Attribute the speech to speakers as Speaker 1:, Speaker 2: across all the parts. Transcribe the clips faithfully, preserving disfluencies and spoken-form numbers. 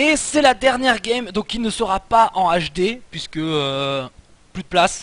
Speaker 1: Et c'est la dernière game, donc il ne sera pas en H D, puisque euh, plus de place.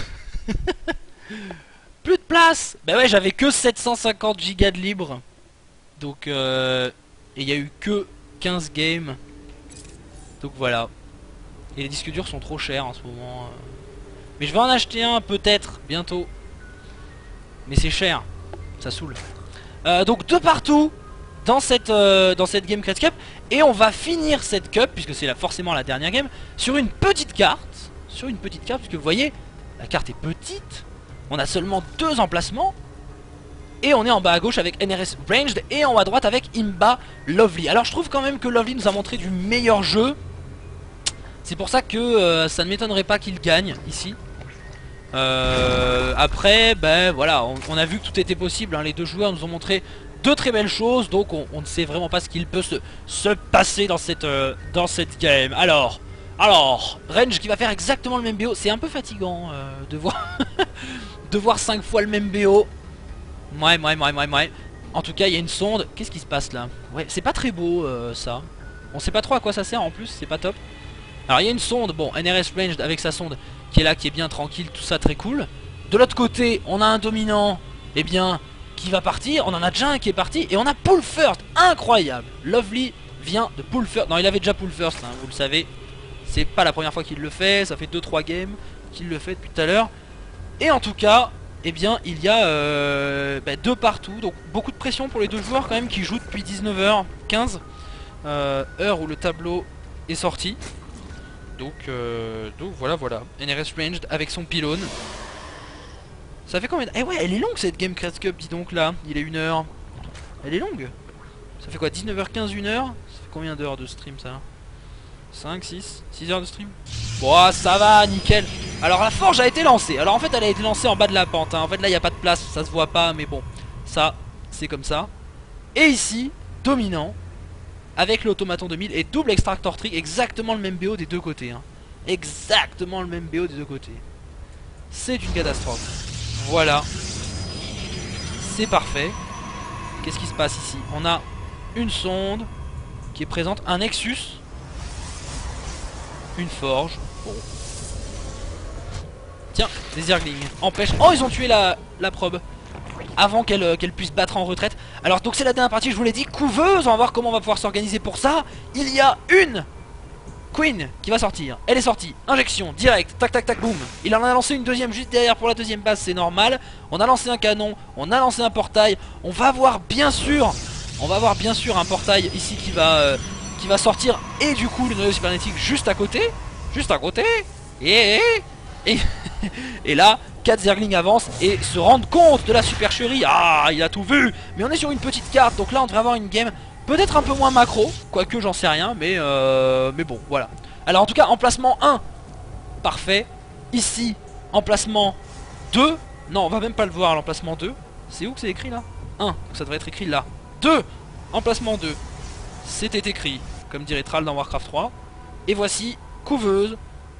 Speaker 1: Plus de place. Bah ouais, j'avais que sept cent cinquante gigas de libre. Donc euh, et il y a eu que quinze games. Donc voilà. Et les disques durs sont trop chers en ce moment. Mais je vais en acheter un peut-être bientôt. Mais c'est cher. Ça saoule. Euh, donc de partout dans cette, euh, dans cette game Crest Cup. Et on va finir cette cup, puisque c'est la, forcément la dernière game, sur une petite carte. Sur une petite carte, puisque vous voyez, la carte est petite. On a seulement deux emplacements. Et on est en bas à gauche avec N R S Ranged. Et en haut à droite avec Imba Lovely. Alors je trouve quand même que Lovely nous a montré du meilleur jeu. C'est pour ça que euh, ça ne m'étonnerait pas qu'il gagne ici. Euh, après, ben voilà, on, on a vu que tout était possible, hein. Les deux joueurs nous ont montré de très belles choses. Donc on, on ne sait vraiment pas ce qu'il peut se, se passer dans cette, euh, dans cette game. Alors, alors, Range qui va faire exactement le même B O. C'est un peu fatigant euh, de voir de voir cinq fois le même B O. Ouais, ouais, ouais, ouais, ouais. En tout cas, il y a une sonde. Qu'est-ce qui se passe là? Ouais, c'est pas très beau euh, ça. On sait pas trop à quoi ça sert en plus, c'est pas top. Alors il y a une sonde, bon, N R S Ranged avec sa sonde qui est là, qui est bien tranquille, tout ça très cool. De l'autre côté, on a un dominant, eh bien, qui va partir. On en a déjà un qui est parti. Et on a Pull First, incroyable. Lovely vient de Pull First. Non, il avait déjà Pull First, hein, vous le savez. C'est pas la première fois qu'il le fait, ça fait deux trois games qu'il le fait depuis tout à l'heure. Et en tout cas, eh bien, il y a euh, bah, deux partout. Donc beaucoup de pression pour les deux joueurs quand même qui jouent depuis dix-neuf heures quinze. Euh, heure où le tableau est sorti. Donc, euh, donc voilà, voilà. N R S Ranged avec son pylône. Ça fait combien de... Eh ouais, elle est longue cette game Crest Cup, dis donc là. Il est une heure. Elle est longue. Ça fait quoi, dix-neuf heures quinze, une heure? Ça fait combien d'heures de stream ça? Cinq, six, six heures de stream. Bon, ça va, nickel. Alors la forge a été lancée. Alors en fait elle a été lancée en bas de la pente, hein. En fait là il n'y a pas de place, ça se voit pas. Mais bon, ça c'est comme ça. Et ici, dominant avec l'automaton deux mille et double extractor trick. Exactement le même B O des deux côtés, hein. Exactement le même B O des deux côtés. C'est une catastrophe. Voilà. C'est parfait. Qu'est-ce qui se passe ici? On a une sonde qui est présente, un Nexus, une forge. Bon. Tiens, des Zerglings. Empêche. Oh, ils ont tué la, la probe avant qu'elle euh, qu'elle puisse battre en retraite. Alors donc c'est la dernière partie, je vous l'ai dit, couveuse. On va voir comment on va pouvoir s'organiser pour ça. Il y a une Queen qui va sortir. Elle est sortie. Injection, direct, tac tac tac, boum. Il en a lancé une deuxième juste derrière pour la deuxième base, c'est normal. On a lancé un canon, on a lancé un portail. On va voir bien sûr, on va voir bien sûr un portail ici qui va euh, qui va sortir. Et du coup le noyau cybernétique juste à côté. Juste à côté. Et Et, et là, quatre Zerglings avancent et se rendent compte de la supercherie. Ah, il a tout vu. Mais on est sur une petite carte, donc là on devrait avoir une game peut-être un peu moins macro, quoique j'en sais rien, mais, euh, mais bon, voilà. Alors en tout cas, emplacement un, parfait. Ici, emplacement deux. Non, on va même pas le voir, l'emplacement deux. C'est où que c'est écrit là? un, donc ça devrait être écrit là. deux, emplacement deux. C'était écrit, comme dirait Thrall dans Warcraft trois. Et voici, couveuse,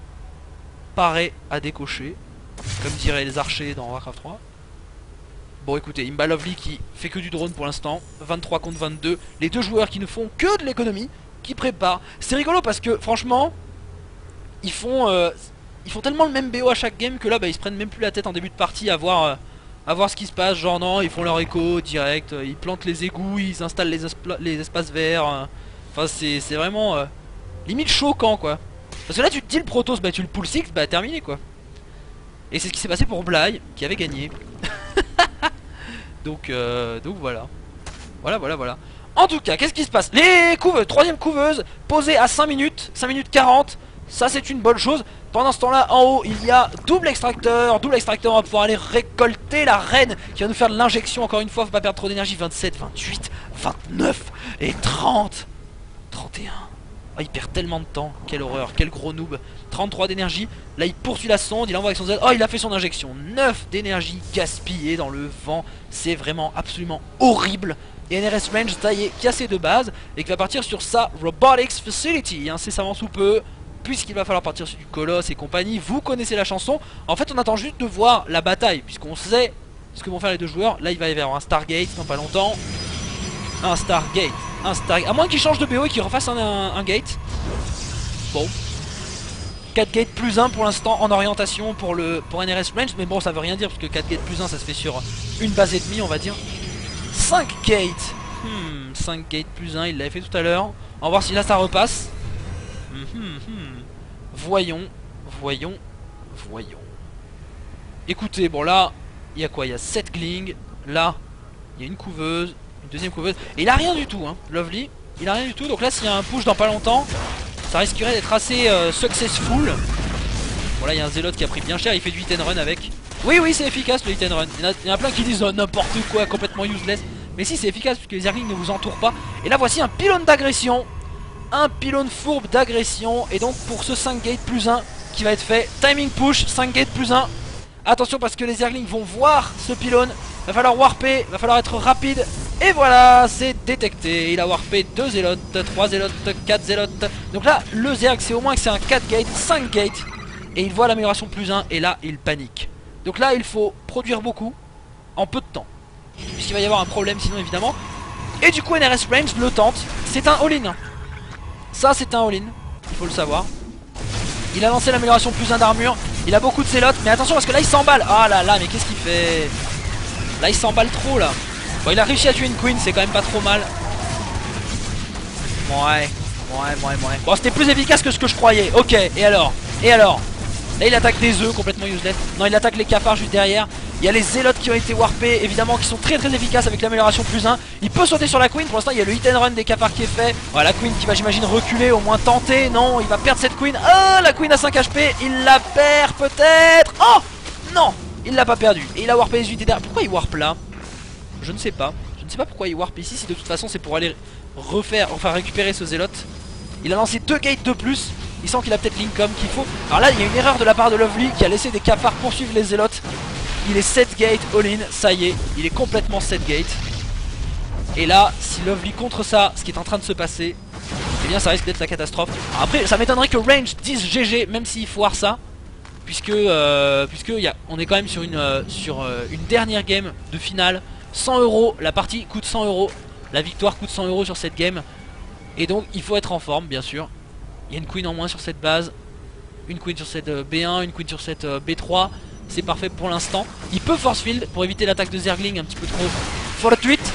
Speaker 1: parée à décocher, comme diraient les archers dans Warcraft trois. Bon écoutez, Imba Lovely qui fait que du drone pour l'instant, vingt-trois contre vingt-deux, les deux joueurs qui ne font que de l'économie, qui préparent. C'est rigolo parce que franchement, ils font euh, ils font tellement le même B O à chaque game que là bah, ils se prennent même plus la tête en début de partie à voir, euh, à voir ce qui se passe. Genre non, ils font leur écho direct, euh, ils plantent les égouts, ils installent les, les espaces verts. euh. Enfin c'est vraiment euh, limite choquant quoi. Parce que là tu te dis le Protoss, bah tu le pull six, bah terminé quoi. Et c'est ce qui s'est passé pour Bly qui avait gagné. Donc, euh, donc voilà. Voilà, voilà, voilà. En tout cas, qu'est-ce qui se passe? Les couveuses, troisième couveuse, posée à cinq minutes, cinq minutes quarante. Ça, c'est une bonne chose. Pendant ce temps-là, en haut, il y a double extracteur. Double extracteur, on va pouvoir aller récolter la reine qui va nous faire de l'injection. Encore une fois, faut pas perdre trop d'énergie. vingt-sept, vingt-huit, vingt-neuf et trente. trente et un. Oh, il perd tellement de temps. Quelle horreur, quel gros noob. trente-trois d'énergie. Là, il poursuit la sonde. Il envoie avec son Z. Oh, il a fait son injection. neuf d'énergie gaspillée dans le vent. C'est vraiment absolument horrible. Et N R S Range, ça y est, qui a ses deux bases et qui va partir sur sa Robotics Facility, incessamment sous peu, puisqu'il va falloir partir sur du Colosse et compagnie. Vous connaissez la chanson. En fait, on attend juste de voir la bataille, puisqu'on sait ce que vont faire les deux joueurs. Là, il va y avoir un Stargate dans pas longtemps. Un Stargate. un stack. À moins qu'il change de B O et qu'il refasse un, un, un gate. Bon. quatre gates plus un pour l'instant en orientation pour le pour N R S Range. Mais bon, ça veut rien dire parce que quatre gates plus un ça se fait sur une base et demie, on va dire. cinq gates. Hmm, cinq gates plus un, il l'avait fait tout à l'heure. On va voir si là ça repasse. Hmm, hmm, hmm. Voyons, voyons, voyons. Écoutez, bon là, il y a quoi? Il y a sept glings. Là, il y a une couveuse, une deuxième couveuse. Et il a rien du tout, hein, Lovely. Il a rien du tout. Donc là, s'il y a un push dans pas longtemps, ça risquerait d'être assez euh, successful. Bon là, il y a un zélote qui a pris bien cher. Il fait du hit and run avec. Oui, oui, c'est efficace le hit and run. Il y en a, il y en a plein qui disent oh, n'importe quoi, complètement useless. Mais si, c'est efficace puisque les zerglings ne vous entourent pas. Et là, voici un pylône d'agression. Un pylône fourbe d'agression. Et donc, pour ce cinq gate plus un qui va être fait, timing push, cinq gate plus un. Attention parce que les zerglings vont voir ce pylône. Va falloir warper, va falloir être rapide. Et voilà, c'est détecté. Il a warpé deux zélotes, trois zélotes, quatre zélotes. Donc là, le zerg, c'est au moins que c'est un quatre gate, cinq gate. Et il voit l'amélioration plus un. Et là, il panique. Donc là, il faut produire beaucoup en peu de temps. Puisqu'il va y avoir un problème sinon, évidemment. Et du coup, N R S Range le tente. C'est un all-in. Ça, c'est un all-in. Il faut le savoir. Il a lancé l'amélioration plus un d'armure. Il a beaucoup de zélotes. Mais attention, parce que là, il s'emballe. Ah là là, mais qu'est-ce qu'il fait? Là, il s'emballe trop, là. Bon, il a réussi à tuer une queen, c'est quand même pas trop mal. Ouais, ouais, ouais, ouais. Bon, c'était plus efficace que ce que je croyais. Ok, et alors? Et alors? Là, il attaque des œufs complètement useless. Non, il attaque les cafards juste derrière. Il y a les zélotes qui ont été warpés, évidemment, qui sont très très efficaces avec l'amélioration plus un. Il peut sauter sur la queen. Pour l'instant, il y a le hit and run des cafards qui est fait. Voilà, la queen qui va, j'imagine, reculer, au moins tenter. Non, il va perdre cette queen. Oh, la queen a cinq H P. Il la perd peut-être. Oh, non, il l'a pas perdu. Et il a warpé les unités derrière. Pourquoi il warp là? Je ne sais pas. Je ne sais pas pourquoi il warp ici. Si de toute façon c'est pour aller refaire, enfin récupérer ce zélote. Il a lancé deux gates de plus. Il sent qu'il a peut-être l'income qu'il faut. Alors là, il y a une erreur de la part de Lovely qui a laissé des cafards poursuivre les zélotes. Il est sept gate all-in. Ça y est, il est complètement sept gate. Et là, si Lovely contre ça, ce qui est en train de se passer, eh bien ça risque d'être la catastrophe. Alors après, ça m'étonnerait que Range dise G G, même s'il foire ça. Puisque, euh, puisque y a, on est quand même sur une, euh, sur, euh, une dernière game de finale. cent euros, la partie coûte cent euros. La victoire coûte cent euros sur cette game. Et donc il faut être en forme bien sûr. Il y a une queen en moins sur cette base. Une queen sur cette euh, B un, une queen sur cette euh, B trois. C'est parfait pour l'instant. Il peut force field pour éviter l'attaque de Zergling un petit peu trop fortuite.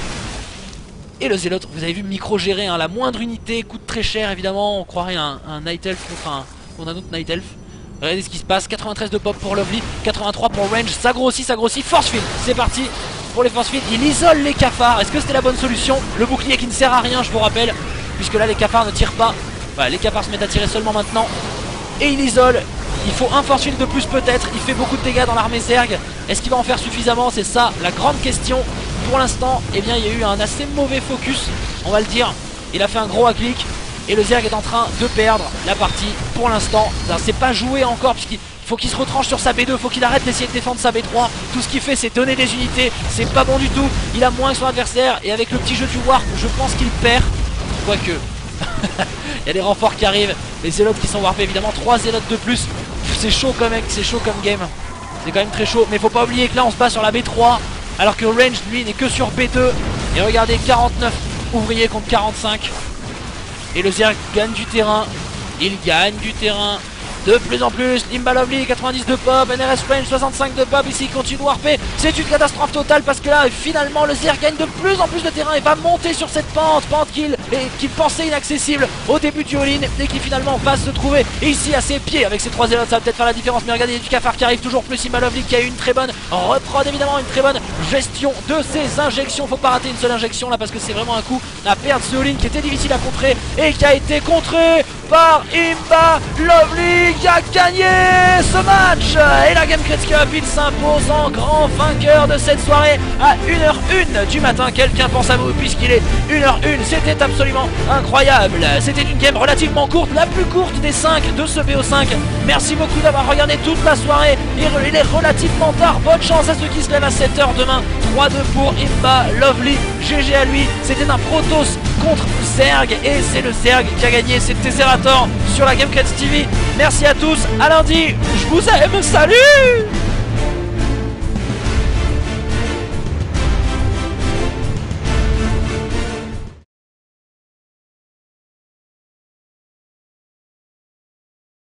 Speaker 1: Et le zélote, vous avez vu, micro géré, hein, la moindre unité coûte très cher évidemment. On croirait un, un Night Elf contre un, contre un autre Night Elf. Regardez ce qui se passe, quatre-vingt-treize de pop pour Lovely, quatre-vingt-trois pour Range, ça grossit, ça grossit, force field, c'est parti pour les force field. Il isole les cafards, est-ce que c'était la bonne solution? Le bouclier qui ne sert à rien, je vous rappelle, puisque là les cafards ne tirent pas. Voilà, les cafards se mettent à tirer seulement maintenant. Et il isole, il faut un force field de plus peut-être, il fait beaucoup de dégâts dans l'armée Zerg. Est-ce qu'il va en faire suffisamment? C'est ça la grande question. Pour l'instant, eh bien il y a eu un assez mauvais focus, on va le dire. Il a fait un gros hack-click. Et le Zerg est en train de perdre la partie pour l'instant. C'est pas joué encore puisqu'il faut qu'il se retranche sur sa B deux. Faut qu'il arrête d'essayer de défendre sa B trois. Tout ce qu'il fait c'est donner des unités. C'est pas bon du tout. Il a moins que son adversaire. Et avec le petit jeu du warp je pense qu'il perd. Quoique il y a des renforts qui arrivent. Les zélotes qui sont warpés évidemment. trois zélotes de plus. C'est chaud quand même. C'est chaud comme game. C'est quand même très chaud. Mais faut pas oublier que là on se bat sur la B trois. Alors que Range lui n'est que sur B deux. Et regardez, quarante-neuf ouvriers contre quarante-cinq. Et le Zerg gagne du terrain. Il gagne du terrain de plus en plus. Limba Lovely, quatre-vingt-dix de pop. N R S Range, soixante-cinq de pop. Ici il continue de warper. C'est une catastrophe totale parce que là finalement le Zerg gagne de plus en plus de terrain et va monter sur cette pente. Pente qu'il qu'il pensait inaccessible au début du all-in et qui finalement va se trouver ici à ses pieds. Avec ses trois zélotes ça va peut-être faire la différence. Mais regardez, il y a du cafard qui arrive toujours plus. Limba Lovely qui a eu une très bonne reprod évidemment. Une très bonne gestion de ses injections. Faut pas rater une seule injection là parce que c'est vraiment un coup à perdre ce all-in qui était difficile à contrer et qui a été contré par Imba Lovely qui a gagné ce match. Et la Game Crits Cup, il s'impose en grand vainqueur de cette soirée à une heure une du matin. Quelqu'un pense à vous puisqu'il est une heure une. C'était absolument incroyable. C'était une game relativement courte, la plus courte des cinq de ce B O cinq. Merci beaucoup d'avoir regardé toute la soirée. Il est relativement tard. Bonne chance à ceux qui se lèvent à sept heures demain. trois deux pour Imba Lovely. G G à lui. C'était un Protoss contre Zerg et c'est le Zerg qui a gagné. C'était Zerator sur la Game Crits T V. Merci à tous, à lundi, je vous aime, salut!